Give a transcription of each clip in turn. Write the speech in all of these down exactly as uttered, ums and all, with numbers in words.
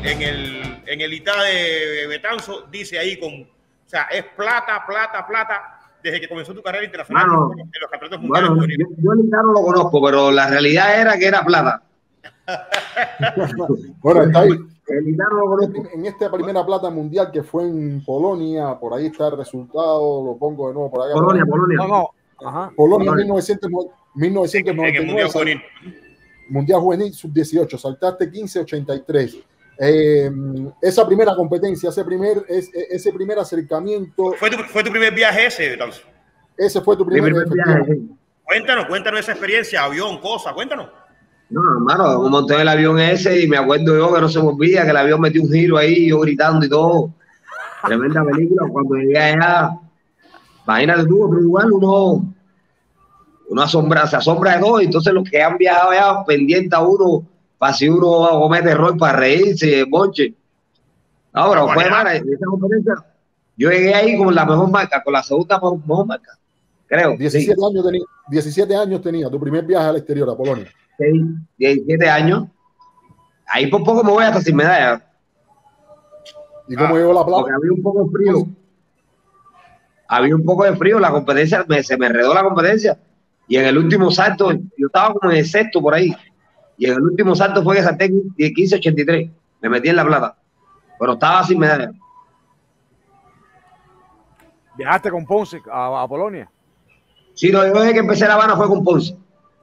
en el, en el I T A de Betanzo, dice ahí con, o sea, es plata, plata, plata, desde que comenzó tu carrera internacional bueno, en los campeonatos mundiales. Bueno, yo, yo el I T A no lo conozco, pero la realidad era que era plata. Bueno, está ahí. El I T A no lo conozco. En esta primera plata mundial que fue en Polonia, por ahí está el resultado, lo pongo de nuevo por allá. Polonia, por Polonia. No, no. Ajá. Polonia, mil novecientos noventa y nueve. En el Mundial Juvenil. Mundial Juvenil sub dieciocho, saltaste quince ochenta y tres. Eh, esa primera competencia, ese primer, ese, ese primer acercamiento. ¿Fue tu, fue tu primer viaje ese, Betanzo? Ese fue tu primer, primer viaje. Cuéntanos, cuéntanos esa experiencia, avión, cosas, cuéntanos. No, hermano, monté en el avión ese y me acuerdo yo que no se me olvida que el avión metió un giro ahí, yo gritando y todo. Tremenda película. Cuando llegué allá, imagínate tú, pero igual uno, uno asombra, se asombra de todo. Y entonces los que han viajado allá pendiente a uno, para si uno comete error para reírse, bonche. No, pero fue mala esa conferencia. Yo llegué ahí con la mejor marca, con la segunda mejor marca, creo. diecisiete, sí. años tenía, diecisiete años tenía tu primer viaje al exterior, a Polonia. Sí, diecisiete años. Ahí por poco me voy hasta sin medalla. ¿Y cómo ah, llegó la plata? Porque había un poco de frío. Había un poco de frío, la competencia, me, se me enredó la competencia. Y en el último salto, yo estaba como en el sexto por ahí. Y en el último salto fue que salté quince ochenta y tres. Me metí en la plata. Pero estaba sin medalla. ¿Viajaste con Ponce a, a Polonia? Sí, no, yo desde que empecé La Habana fue con Ponce.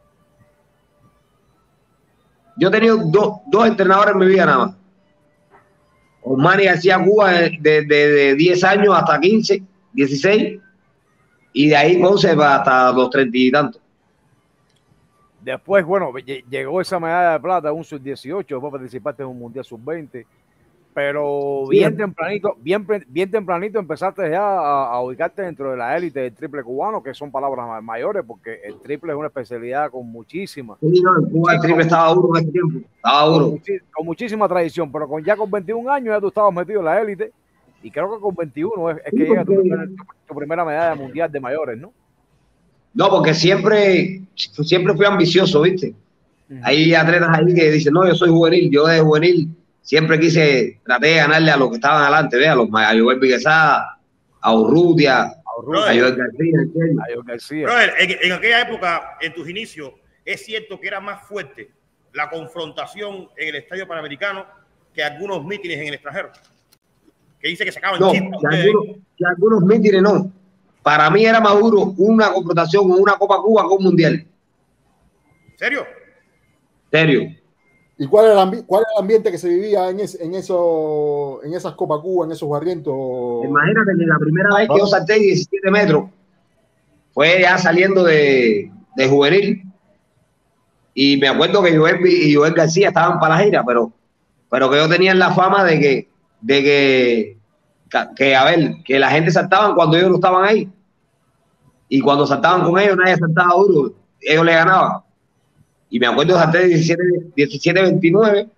Yo he tenido do, dos entrenadores en mi vida nada más. Osmani García Cuba de, de, de diez años hasta quince, dieciséis. Y de ahí Ponce hasta los treinta y tantos. Después, bueno, llegó esa medalla de plata, un sub dieciocho, después participaste en un mundial sub veinte. Pero sí, bien tempranito, bien, bien tempranito empezaste ya a, a ubicarte dentro de la élite del triple cubano, que son palabras mayores, porque el triple es una especialidad con muchísima. Sí, no, en Cuba el triple estaba duro en ese tiempo, estaba duro. Con, muchi, con muchísima tradición, pero con, ya con veintiún años ya tú estabas metido en la élite, y creo que con veintiuno es, es que sí, llega tu, primer, tu, tu primera medalla mundial de mayores, ¿no? No, porque siempre, siempre fui ambicioso, ¿viste? Uh-huh. Hay atletas ahí que dicen, no, yo soy juvenil, yo de juvenil siempre quise, traté de ganarle a los que estaban adelante, ¿ve? a los a Joel Viguesá, a Urrutia, a Joel García. A Joel García. Brother, en, en aquella época, en tus inicios, es cierto que era más fuerte la confrontación en el Estadio Panamericano que algunos mítines en el extranjero. Que dice que sacaban no, chispas. Que algunos, que algunos mítines no. Para mí era más duro una confrontación con una Copa Cuba con un mundial. ¿En serio? ¿Serio? ¿Y cuál era, el cuál era el ambiente que se vivía en, ese, en, eso, en esas Copa Cuba, en esos barrientos? Imagínate que la primera vez que yo salté diecisiete metros fue ya saliendo de, de juvenil. Y me acuerdo que Joel y Joel García estaban para la gira, pero, pero que yo tenía la fama de que, de que, que, a ver, que la gente saltaban cuando ellos no estaban ahí. Y cuando saltaban con ellos, nadie saltaba duro. Ellos le ganaban. Y me acuerdo de salté diecisiete veintinueve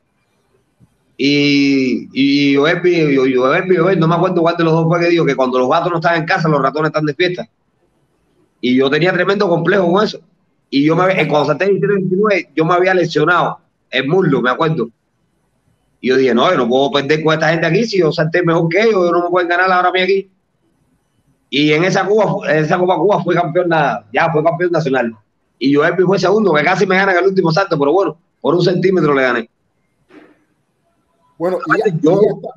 y, y Joel, Joel, Joel, no me acuerdo cuál de los dos fue que dijo que cuando los gatos no están en casa, los ratones están de fiesta. Y yo tenía tremendo complejo con eso. Y yo me, cuando salté diecisiete veintinueve, yo me había lesionado el muslo, me acuerdo. Y yo dije, no, yo no puedo perder con esta gente aquí, si yo salté mejor que ellos, yo no me pueden ganar ahora a mí aquí. Y en esa Cuba, en esa Copa Cuba fue campeón, ya fue campeón nacional. Y Joel fue segundo, que casi me gana en el último salto, pero bueno, por un centímetro le gané. Bueno, y ya, yo,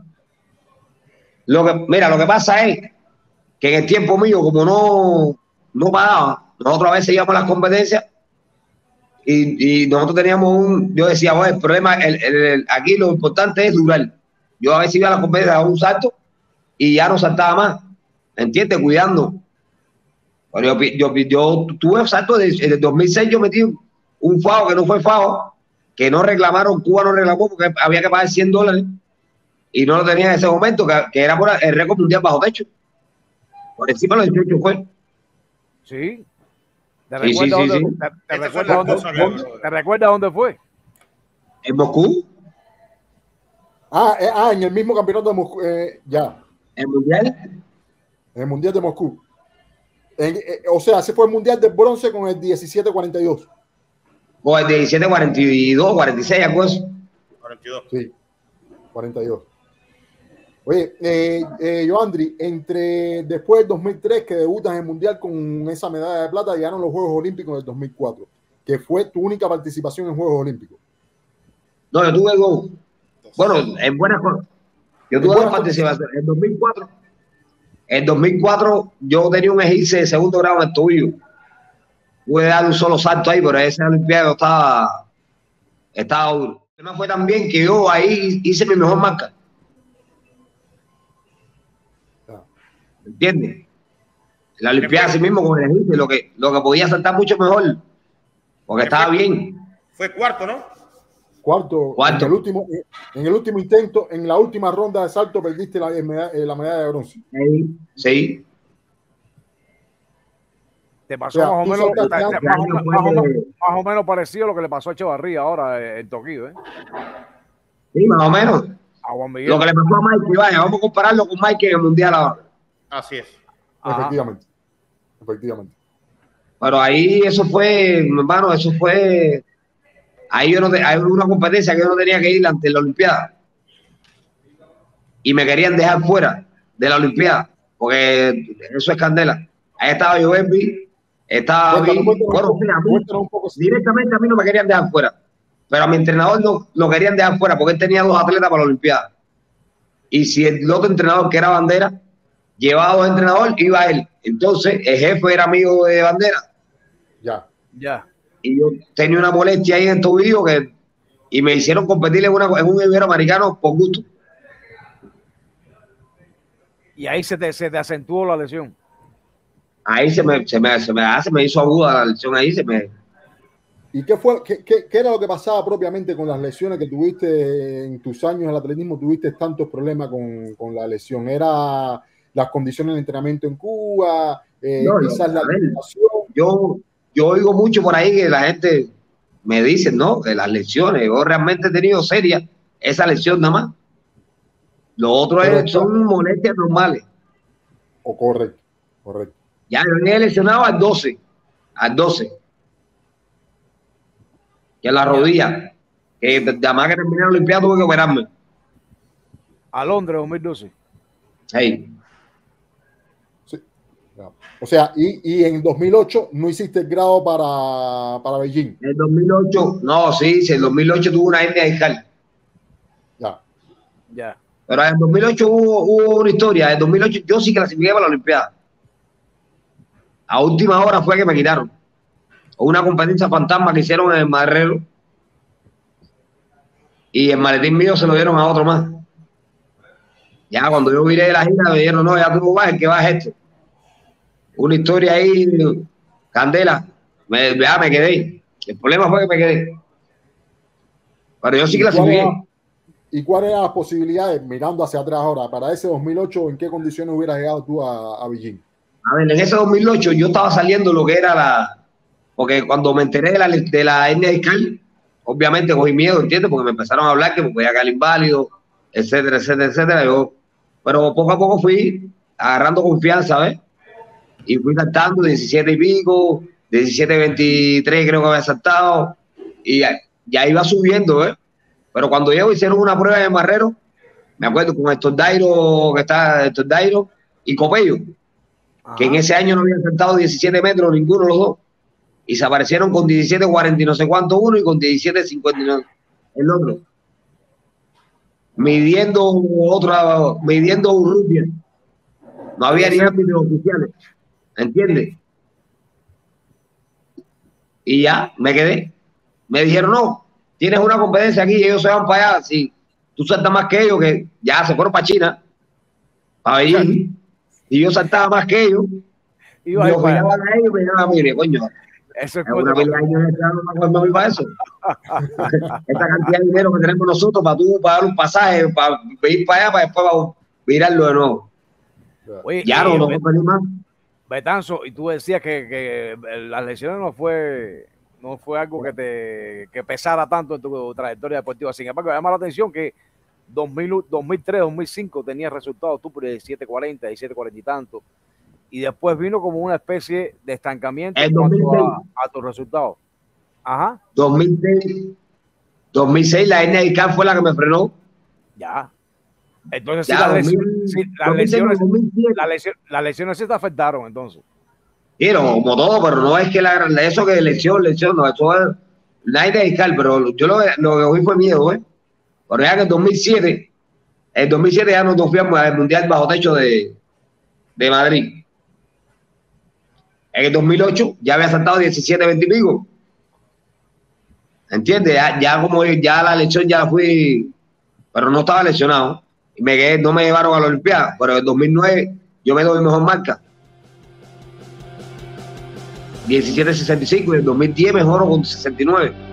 lo que, mira, lo que pasa es que en el tiempo mío, como no, no pagaba, nosotros a veces íbamos a las competencias y, y nosotros teníamos un, yo decía, bueno, el problema, el, el, el, aquí lo importante es durar. Yo a veces iba a las competencias a un salto y ya no saltaba más, ¿entiendes? Cuidando. Yo, yo, yo tuve salto en el dos mil seis, yo metí un FAO que no fue FAO, que no reclamaron, Cuba no reclamó porque había que pagar cien dólares y no lo tenía en ese momento, que, que era por el récord mundial bajo techo. Por encima de los dieciocho fue. Sí. ¿Te sí, recuerdas sí, dónde, sí, sí. Te, te recuerda dónde, dónde, ¿Te recuerdas dónde fue? En Moscú. Ah, eh, ah, en el mismo campeonato de Moscú, eh, ya. ¿El mundial? En el mundial de Moscú. En, eh, o sea, se fue el mundial de bronce con el diecisiete cuarenta y dos. O el diecisiete cuarenta y dos, cuarenta y seis, algo así. cuarenta y dos. Sí. cuarenta y dos. Oye, eh, eh, Yoandri, entre después del dos mil tres que debutas en el Mundial con esa medalla de plata, llegaron los Juegos Olímpicos del dos mil cuatro, que fue tu única participación en Juegos Olímpicos. No, yo tuve dos. Bueno, en buenas cosas. Yo tuve dos participaciones. En dos mil cuatro, en dos mil cuatro yo tenía un esguince de segundo grado en el tobillo. Pude dar un solo salto ahí, pero ese Olimpiada estaba, estaba duro. El tema fue también que yo ahí hice mi mejor marca. ¿Entiendes? La Olimpiada así mismo con el esguince, lo que, lo que podía saltar mucho mejor, porque estaba bien. Fue cuarto, ¿no? Cuarto, Cuarto. En, el último, en el último intento, en la última ronda de salto perdiste la, la medalla de bronce. Sí, sí. Te pasó O sea, más, o menos, tú te- te- saltaste más, o, antes. más o menos- más o menos parecido a lo que le pasó a Echevarría ahora en Tokio, ¿eh? Sí, más o menos. A Juan Miguel. Lo que le pasó a Mike, vaya, vamos a compararlo con Mike en el Mundial ahora. Así es. Ajá. Efectivamente. Efectivamente. Pero ahí eso fue, hermano, eso fue. Ahí yo no te- hay una competencia que yo no tenía que ir ante la Olimpiada. Y me querían dejar fuera de la Olimpiada, porque eso es candela. Ahí estaba Jovenby, estaba Cuéntanos, David. cuéntanos Bueno, un poco, mira, a mí, cuéntanos un poco. directamente a mí no me querían dejar fuera. Pero a mi entrenador no lo querían dejar fuera porque él tenía dos atletas para la Olimpiada. Y si el otro entrenador, que era Bandera, llevaba dos entrenadores, iba él. Entonces, el jefe era amigo de Bandera. Ya. Ya. Y yo tenía una molestia ahí en el tobillo que, y me hicieron competir en, una, en un iberoamericano por gusto. Y ahí se te, se te acentuó la lesión. Ahí se me, se me, se me, se me hizo aguda la lesión ahí, se me... ¿Y qué fue, qué, qué, qué era lo que pasaba propiamente con las lesiones que tuviste en tus años en el atletismo? ¿Tuviste tantos problemas con, con la lesión? ¿Era las condiciones de entrenamiento en Cuba? Eh, No, no, quizás la a ver, alimentación. yo, yo oigo mucho por ahí que la gente me dice, ¿no? Que las lesiones, yo realmente he tenido serias esa lesión nada más. Lo otro Pero es, son molestias normales. O correcto, correcto. Ya yo me he lesionado al doce, al doce. Y a la rodilla, que nada más que terminé la Olimpiada tuve que operarme. A Londres, dos mil doce. Hey. Sí. Ya. O sea, y, y en dos mil ocho no hiciste el grado para, para Beijing. En el dos mil ocho, no, sí, sí, en el dos mil ocho tuve una hernia discal. Ya. Ya. Pero en el dos mil ocho hubo, hubo una historia. En el dos mil ocho yo sí clasifiqué para la Olimpiada. A última hora fue que me quitaron. Una competencia fantasma que hicieron en el Marrero. Y el maletín mío se lo dieron a otro más. Ya cuando yo viré de la gira me dijeron, no, ya tú no vas, el que vas es esto. Una historia ahí, candela. Me, ya me quedé. El problema fue que me quedé. Pero yo sí ¿Y cuál clasifiqué. era- ¿Y cuáles eran las posibilidades, mirando hacia atrás ahora, para ese dos mil ocho, en qué condiciones hubieras llegado tú a, a Beijing? A ver, en ese dos mil ocho yo estaba saliendo lo que era la... Porque cuando me enteré de la, de la hernia discal, obviamente cogí miedo, ¿entiendes? Porque me empezaron a hablar que me podía quedar inválido, etcétera, etcétera, etcétera. Yo, pero poco a poco fui agarrando confianza, ¿ves? Y fui saltando diecisiete y pico, diecisiete veintitrés creo que había saltado, y ya, ya iba subiendo, ¿eh? Pero cuando llego hicieron una prueba de Marrero, me acuerdo con Héctor Dairo, que está Héctor Dairo, y Copello, Ajá. que en ese año no habían saltado diecisiete metros ninguno de los dos, y se aparecieron con diecisiete cuarenta y no sé cuánto uno y con diecisiete cincuenta y no, el otro. Midiendo otra, midiendo un rugby. No había ni árbitros oficiales, ¿entiendes? Y ya, me quedé. Me dijeron, no, tienes una competencia aquí y ellos se van para allá. Si tú saltas más que ellos, que ya se fueron para China, para Beijing, y yo saltaba más que ellos, Iba yo ahí para- miraban a ellos y me miraban a mí, y dije, coño, Eso es es una cuento- pila de años de estar, no me acuerdo a mí para eso. Esta cantidad de dinero que tenemos nosotros para tú pagar un pasaje, para ir para allá, para después para virarlo de nuevo. Oye, Ya y- no, no puedo pedir más. Betanzo, y tú decías que, que las lesiones no fue no fue algo que te que pesara tanto en tu trayectoria deportiva. Sin embargo, llama la atención que dos mil, dos mil tres, dos mil cinco tenías resultados tú por diecisiete cuarenta, diecisiete cuarenta y tanto, y después vino como una especie de estancamiento El en cuanto dos mil seis. a, a tus resultados. Ajá, dos mil seis, dos mil seis la hernia discal fue la que me frenó. Ya. Entonces, Ya, si, las lesión, dos mil, si las, dos mil seis, lesiones, dos mil siete. las, lesiones, las lesiones sí te afectaron, entonces. Sí, no, como todo, pero no es que la, eso que lesión, lesión, no, eso es nadie de fiscal, pero yo lo, lo que oí fue miedo, ¿eh? Pero ya que en dos mil siete, en dos mil siete ya nos fuimos al Mundial bajo techo de, de Madrid. En el dos mil ocho ya había saltado diecisiete, veinte y pico. ¿Entiendes? Ya, ya como ya la lesión ya fui, pero no estaba lesionado. Y me quedé, no me llevaron a la Olimpiada, pero en el dos mil nueve yo me doy mejor marca. diecisiete sesenta y cinco y en el dos mil diez mejoro con sesenta y nueve.